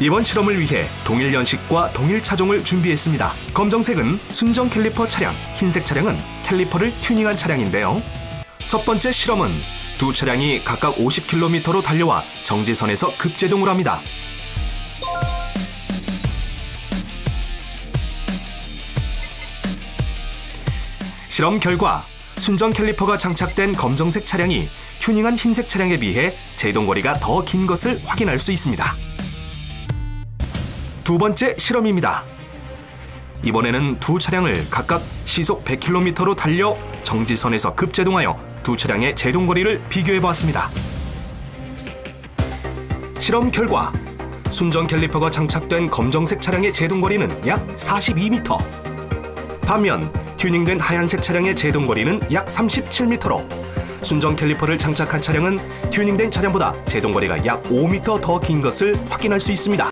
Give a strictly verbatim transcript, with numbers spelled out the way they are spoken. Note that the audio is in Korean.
이번 실험을 위해 동일 연식과 동일 차종을 준비했습니다. 검정색은 순정 캘리퍼 차량, 흰색 차량은 캘리퍼를 튜닝한 차량인데요. 첫 번째 실험은 두 차량이 각각 오십 킬로미터로 달려와 정지선에서 급제동을 합니다. 실험 결과 순정 캘리퍼가 장착된 검정색 차량이 튜닝한 흰색 차량에 비해 제동거리가 더 긴 것을 확인할 수 있습니다. 두 번째 실험입니다. 이번에는 두 차량을 각각 시속 백 킬로미터로 달려 정지선에서 급제동하여 두 차량의 제동거리를 비교해보았습니다. 실험 결과 순정 캘리퍼가 장착된 검정색 차량의 제동거리는 약 사십이 미터, 반면 튜닝된 하얀색 차량의 제동거리는 약 삼십칠 미터로 순정 캘리퍼를 장착한 차량은 튜닝된 차량보다 제동거리가 약 오 미터 더 긴 것을 확인할 수 있습니다.